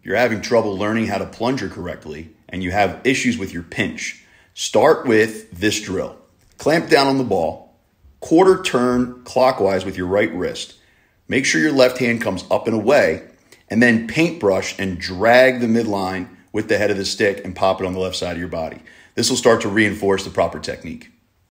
you're having trouble learning how to plunger correctly, and you have issues with your pinch, start with this drill. Clamp down on the ball, quarter turn clockwise with your right wrist. Make sure your left hand comes up and away, and then paintbrush and drag the midline with the head of the stick and pop it on the left side of your body. This will start to reinforce the proper technique.